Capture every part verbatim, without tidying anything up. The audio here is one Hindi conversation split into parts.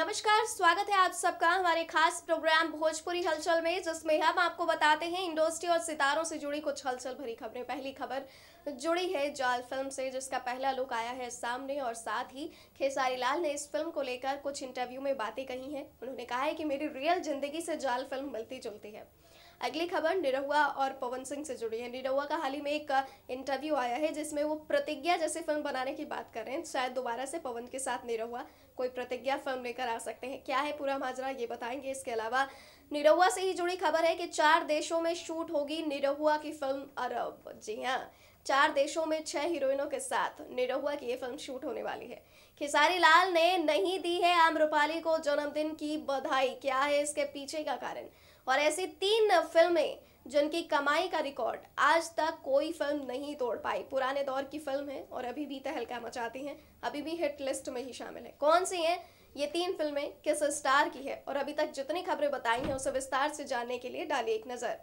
नमस्कार, स्वागत है आप सबका हमारे खास प्रोग्राम भोजपुरी हलचल में, जिसमें हम आपको बताते हैं इंडस्ट्री और सितारों से जुड़ी कुछ हलचल भरी खबरें। पहली खबर जुड़ी है जाल फिल्म से, जिसका पहला लुक आया है सामने और साथ ही खेसारी लाल ने इस फिल्म को लेकर कुछ इंटरव्यू में बातें कही हैं। उन्होंने कहा है कि मेरी रियल जिंदगी से जाल फिल्म मिलती जुलती है। अगली खबर निरहुआ और पवन सिंह से जुड़ी है। निरहुआ का हाल ही में एक इंटरव्यू आया है जिसमें वो प्रतिज्ञा जैसी फिल्म बनाने की बात कर रहे हैं। शायद दोबारा से पवन के साथ निरहुआ कोई प्रतिज्ञा फिल्म लेकर आ सकते हैं। क्या है पूरा माजरा, ये बताएंगे। इसके अलावा निरहुआ से ही जुड़ी खबर है कि चार देशों में शूट होगी निरहुआ की फिल्म अरब। जी हाँ, चार देशों में छह हीरोइनों के साथ निरहुआ की ये फिल्म शूट होने वाली है। खेसारी लाल ने नहीं दी है आम्रपाली को जन्मदिन की बधाई। क्या है इसके पीछे का कारण? और ऐसी तीन फिल्में जिनकी कमाई का रिकॉर्ड आज तक कोई फिल्म नहीं तोड़ पाई। पुराने दौर की फिल्म है और अभी भी तहलका मचाती हैं, अभी भी हिट लिस्ट में ही शामिल है। कौन सी हैं ये तीन फिल्में, किस स्टार की है, और अभी तक जितनी खबरें बताई हैं उसे विस्तार से जानने के लिए डालिए एक नजर।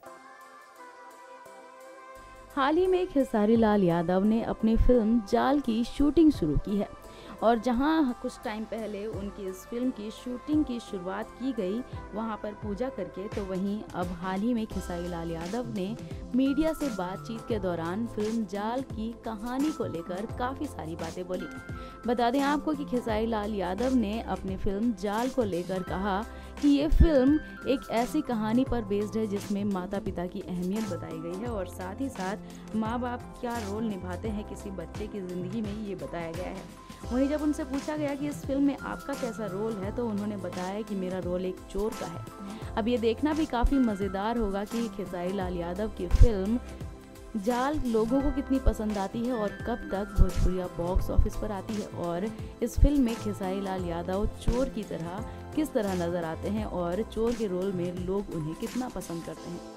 हाल ही में खेसारी लाल यादव ने अपनी फिल्म जाल की शूटिंग शुरू की है और जहां कुछ टाइम पहले उनकी इस फिल्म की शूटिंग की शुरुआत की गई वहां पर पूजा करके, तो वहीं अब हाल ही में खेसारी लाल यादव ने मीडिया से बातचीत के दौरान फिल्म जाल की कहानी को लेकर काफ़ी सारी बातें बोली। बता दें आपको कि खेसारी लाल यादव ने अपनी फिल्म जाल को लेकर कहा कि ये फिल्म एक ऐसी कहानी पर बेस्ड है जिसमें माता पिता की अहमियत बताई गई है और साथ ही साथ माँ बाप क्या रोल निभाते हैं किसी बच्चे की ज़िंदगी में, ये बताया गया है। वहीं जब उनसे पूछा गया कि इस फिल्म में आपका कैसा रोल है, तो उन्होंने बताया कि मेरा रोल एक चोर का है। अब ये देखना भी काफ़ी मज़ेदार होगा कि खेसारी लाल यादव की फिल्म जाल लोगों को कितनी पसंद आती है और कब तक भोजपुरिया बॉक्स ऑफिस पर आती है, और इस फिल्म में खेसारी लाल यादव चोर की तरह किस तरह नजर आते हैं और चोर के रोल में लोग उन्हें कितना पसंद करते हैं।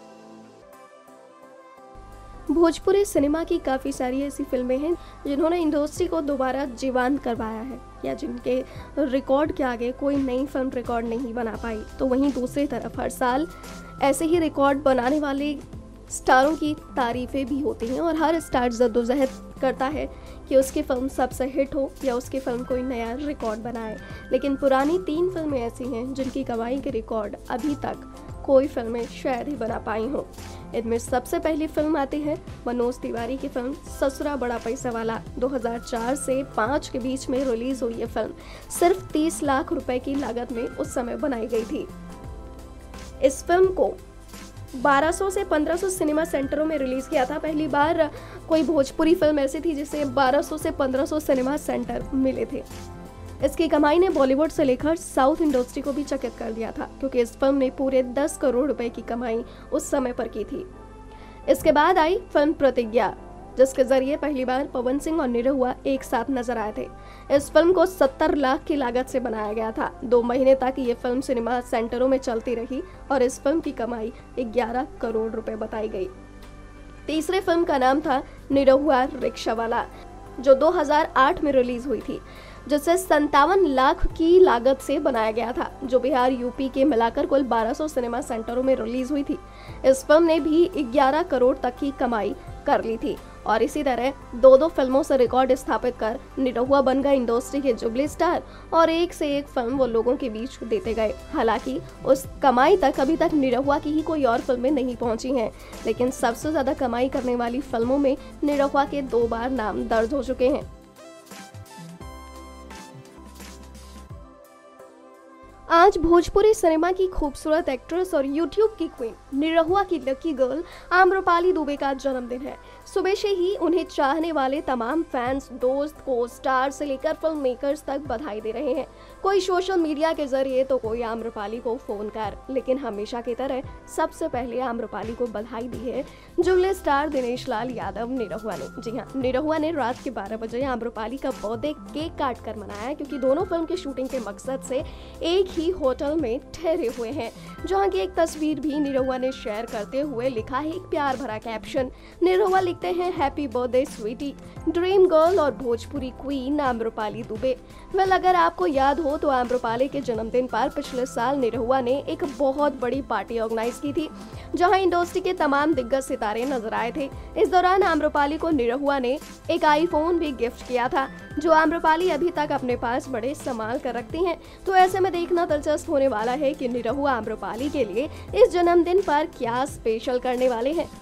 भोजपुरी सिनेमा की काफ़ी सारी ऐसी फिल्में हैं जिन्होंने इंडस्ट्री को दोबारा जीवंत करवाया है या जिनके रिकॉर्ड के आगे कोई नई फिल्म रिकॉर्ड नहीं बना पाई। तो वहीं दूसरी तरफ हर साल ऐसे ही रिकॉर्ड बनाने वाले स्टारों की तारीफें भी होती हैं और हर स्टार जद्दोजहद करता है कि उसकी फिल्म सबसे हिट हो या उसकी फिल्म कोई नया रिकॉर्ड बनाए। लेकिन पुरानी तीन फिल्में ऐसी हैं जिनकी कमाई के रिकॉर्ड अभी तक कोई फिल्में शायद ही बना पाई हों। इनमें सबसे पहली फिल्म आती है मनोज तिवारी की फिल्म ससुरा बड़ा पैसा वाला। दो हज़ार चार से पाँच के बीच में रिलीज हुई ये फिल्म सिर्फ तीस लाख रुपए की लागत में उस समय बनाई गई थी। इस फिल्म को बारह सौ से पंद्रह सौ सिनेमा सेंटरों में रिलीज किया था। पहली बार कोई भोजपुरी फिल्म ऐसी थी जिसे बारह सौ से पंद्रह सौ सिनेमा सेंटर मिले थे। इसकी कमाई ने बॉलीवुड से लेकर साउथ इंडस्ट्री को भी चकित कर दिया था, क्योंकि इस फिल्म ने पूरे दस करोड़ रुपए की कमाई उस समय पर की थी। इसके बाद आई फिल्म प्रतिज्ञा, जिसके जरिए पहली बार पवन सिंह और निरहुआ एक साथ नजर आए थे। इस फिल्म को सत्तर लाख की लागत से बनाया गया था। दो महीने तक ये फिल्म सिनेमा सेंटरों में चलती रही और इस फिल्म की कमाई ग्यारह करोड़ रुपए बताई गई। तीसरी फिल्म का नाम था निरहुआ रिक्शा वाला, जो दो हज़ार आठ में रिलीज हुई थी, जिसे संतावन लाख की लागत से बनाया गया था, जो बिहार यूपी के मिलाकर कुल बारह सौ सिनेमा सेंटरों में रिलीज हुई थी। इस फिल्म ने भी ग्यारह करोड़ तक की कमाई कर ली थी और इसी तरह दो दो फिल्मों से रिकॉर्ड स्थापित कर निरहुआ बन गए इंडस्ट्री के जुबली स्टार और एक से एक फिल्म वो लोगों के बीच देते गए। हालांकि उस कमाई तक अभी तक निरहुआ की ही कोई और फिल्में नहीं पहुंची हैं, लेकिन सबसे ज्यादा कमाई करने वाली फिल्मों में निरहुआ के दो बार नाम दर्ज हो चुके हैं। आज भोजपुरी सिनेमा की खूबसूरत एक्ट्रेस और यूट्यूब की क्वीन निरहुआ की लकी गर्ल आम्रपाली दुबे का जन्मदिन है। सुबह से ही उन्हें चाहने वाले तमाम फैंस, दोस्त, को स्टार से लेकर फिल्म मेकर्स तक बधाई दे रहे हैं। कोई सोशल मीडिया के जरिए तो कोई आम्रपाली को फोन कर, लेकिन हमेशा की तरह सबसे पहले आम्रपाली को बधाई दी है जुगले स्टार दिनेश लाल यादव निरहुआ ने। जी हाँ, निरहुआ ने रात के बारह बजे आम्रपाली का बर्थडे केक काट कर मनाया, क्योंकि दोनों फिल्म की शूटिंग के मकसद से एक ही ही होटल में ठहरे हुए हैं, जहां की एक तस्वीर भी निरहुआ ने शेयर करते हुए लिखा है एक प्यार भरा कैप्शन। निरहुआ लिखते हैं, happy birthday sweety, dream girl और भोजपुरी क्वीन आम्रपाली दुबे। वेल, अगर आपको याद हो तो आम्रपाली के जन्मदिन पर पिछले साल निरहुआ ने एक बहुत बड़ी पार्टी ऑर्गेनाइज की थी, जहां इंडस्ट्री के तमाम दिग्गज सितारे नजर आए थे। इस दौरान आम्रपाली को निरहुआ ने एक आईफोन भी गिफ्ट किया था, जो आम्रपाली अभी तक अपने पास बड़े संभाल कर रखती हैं। तो ऐसे में देखना दिलचस्प होने वाला है कि निरहुआ आम्रपाली के लिए इस जन्मदिन पर क्या स्पेशल करने वाले हैं।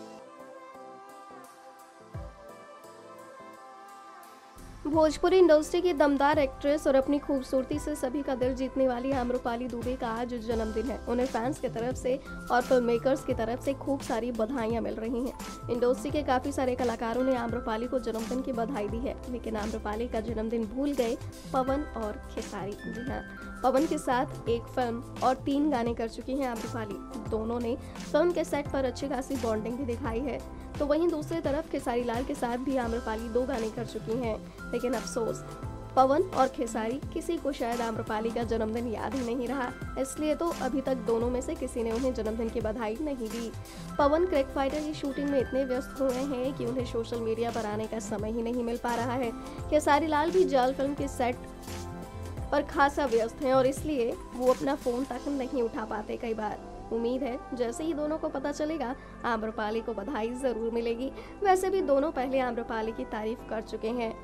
भोजपुरी इंडस्ट्री की दमदार एक्ट्रेस और अपनी खूबसूरती से सभी का दिल जीतने वाली आम्रपाली दुबे का आज जन्मदिन है। उन्हें फैंस की तरफ से और फिल्म मेकर्स की तरफ से खूब सारी बधाइयां मिल रही हैं। इंडस्ट्री के काफी सारे कलाकारों ने आम्रपाली को जन्मदिन की बधाई दी है, लेकिन आम्रपाली का जन्मदिन भूल गए पवन और खेसारी। जी हाँ, पवन के साथ एक फिल्म और तीन गाने कर चुकी हैं आम्रपाली। दोनों ने फिल्म के सेट पर अच्छी खासी बॉन्डिंग भी दिखाई है। तो वहीं दूसरी तरफ खेसारी लाल के साथ भी आम्रपाली दो गाने कर चुकी हैं, लेकिन अफसोस पवन और खेसारी किसी को शायद आम्रपाली का जन्मदिन याद ही नहीं रहा, इसलिए तो अभी तक दोनों में से किसी ने उन्हें जन्मदिन की बधाई नहीं दी। पवन क्रैक फाइटर की शूटिंग में इतने व्यस्त हुए हैं कि उन्हें सोशल मीडिया पर आने का समय ही नहीं मिल पा रहा है। खेसारी लाल भी जाल फिल्म के सेट पर खासा व्यस्त हैं और इसलिए वो अपना फोन तक नहीं उठा पाते कई बार। उम्मीद है जैसे ही दोनों को पता चलेगा आम्रपाली को बधाई जरूर मिलेगी। वैसे भी दोनों पहले आम्रपाली की तारीफ कर चुके हैं।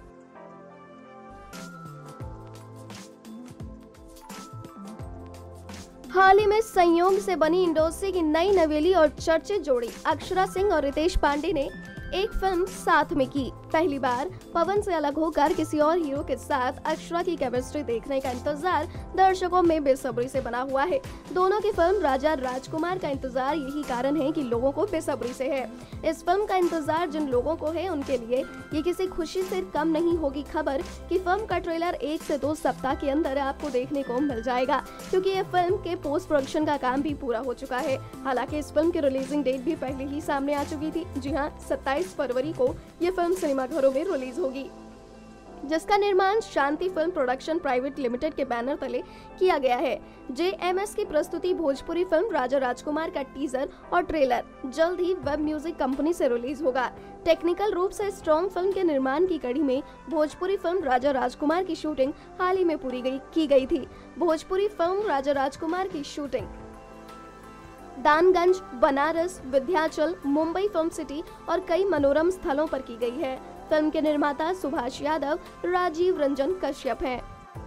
हाल ही में संयोग से बनी इंडस्ट्री की नई नवेली और चर्चित जोड़ी अक्षरा सिंह और रितेश पांडे ने एक फिल्म साथ में की। पहली बार पवन से अलग होकर किसी और हीरो के साथ अक्षरा की केमिस्ट्री देखने का इंतजार दर्शकों में बेसब्री से बना हुआ है। दोनों की फिल्म राजा राजकुमार का इंतजार यही कारण है कि लोगों को बेसब्री से है। इस फिल्म का इंतजार जिन लोगों को है उनके लिए ये किसी खुशी से कम नहीं होगी खबर कि फिल्म का ट्रेलर एक से दो सप्ताह के अंदर आपको देखने को मिल जाएगा, क्योंकि ये फिल्म के पोस्ट प्रोडक्शन का काम भी पूरा हो चुका है। हालांकि इस फिल्म की रिलीजिंग डेट भी पहले ही सामने आ चुकी थी। जी हाँ, सत्ताईस फरवरी को ये फिल्म सिनेमाघरों में रिलीज होगी, जिसका निर्माण Shanti film production private limited के बैनर तले किया गया है। जेएमएस की प्रस्तुति भोजपुरी फिल्म राजा राजकुमार का टीजर और ट्रेलर जल्द ही वेब म्यूजिक कंपनी से रिलीज होगा। टेक्निकल रूप से स्ट्रॉन्ग फिल्म के निर्माण की कड़ी में भोजपुरी फिल्म राजा राजकुमार की शूटिंग हाल ही में पूरी गई की गई थी। भोजपुरी फिल्म राजा राजकुमार की shooting Danganj, Banaras, Vindhyachal, Mumbai film city और कई मनोरम स्थलों पर की गई है। फिल्म के निर्माता सुभाष यादव, राजीव रंजन कश्यप हैं।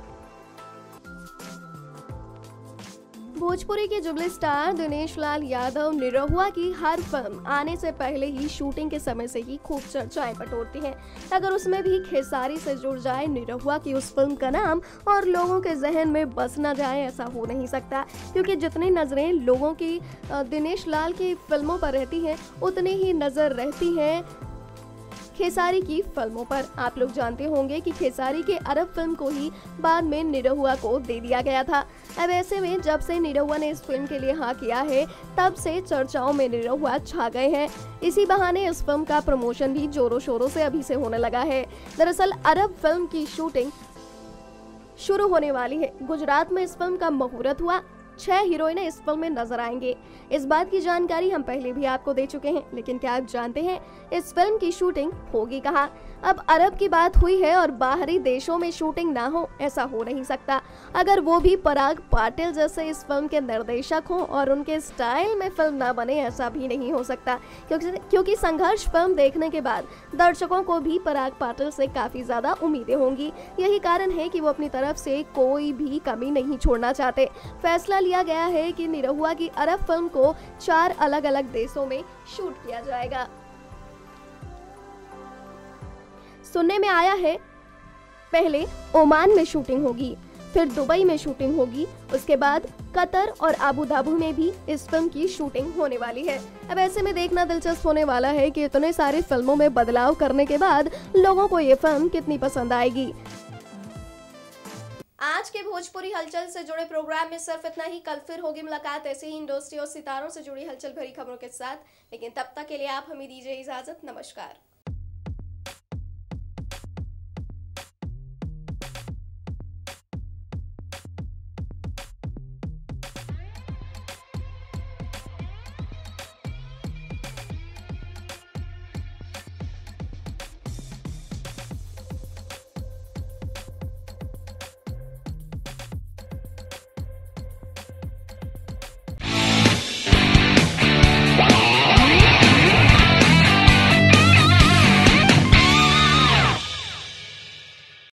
भोजपुरी के जुबली स्टार दिनेश लाल यादव निरहुआ की हर फिल्म आने से पहले ही शूटिंग के समय से ही खूब चर्चाएं बटोरती हैं। अगर उसमें भी खेसारी से जुड़ जाए निरहुआ की उस फिल्म का नाम और लोगों के जहन में बस न जाए, ऐसा हो नहीं सकता, क्योंकि जितनी नजरें लोगों की दिनेश लाल की फिल्मों पर रहती हैं उतनी ही नजर रहती है खेसारी की फिल्मों पर। आप लोग जानते होंगे कि खेसारी के अरब फिल्म को ही बाद में निरहुआ को दे दिया गया था। अब ऐसे में जब से निरहुआ ने इस फिल्म के लिए हाँ किया है, तब से चर्चाओं में निरहुआ छा गए हैं। इसी बहाने इस फिल्म का प्रमोशन भी जोरों शोरों से अभी से होने लगा है। दरअसल अरब फिल्म की शूटिंग शुरू होने वाली है। गुजरात में इस फिल्म का मुहूर्त हुआ। छह हीरोइनें इस फिल्म में नजर आएंगे। इस बात की जानकारी हम पहले भी आपको दे चुके हैं, लेकिन क्या आप जानते हैं इस फिल्म की शूटिंग होगी कहाँ? अब अरब की बात हुई है और बाहरी देशों में शूटिंग ना हो, ऐसा हो नहीं सकता। अगर वो भी पराग पाटिल जैसे इस फिल्म के निर्देशक हों और उनके स्टाइल में फिल्म ना बने, ऐसा भी नहीं हो सकता, क्योंकि क्योंकि संघर्ष फिल्म देखने के बाद दर्शकों को भी पराग पाटिल से काफी ज्यादा उम्मीदें होंगी। यही कारण है कि वो अपनी तरफ से कोई भी कमी नहीं छोड़ना चाहते। फैसला लिया गया है कि निरहुआ की अरब फिल्म को चार अलग अलग देशों में शूट किया जाएगा। सुनने में आया है पहले ओमान में शूटिंग होगी, फिर दुबई में शूटिंग होगी, उसके बाद कतर और अबू धाबी में भी इस फिल्म की शूटिंग होने वाली है। अब ऐसे में देखना दिलचस्प होने वाला है कि इतने सारे फिल्मों में बदलाव करने के बाद लोगों को ये फिल्म कितनी पसंद आएगी। आज के भोजपुरी हलचल से जुड़े प्रोग्राम में सिर्फ इतना ही। कल फिर होगी मुलाकात ऐसे ही इंडस्ट्री और सितारों से जुड़ी हलचल भरी खबरों के साथ, लेकिन तब तक के लिए आप हमें दीजिए इजाजत। नमस्कार।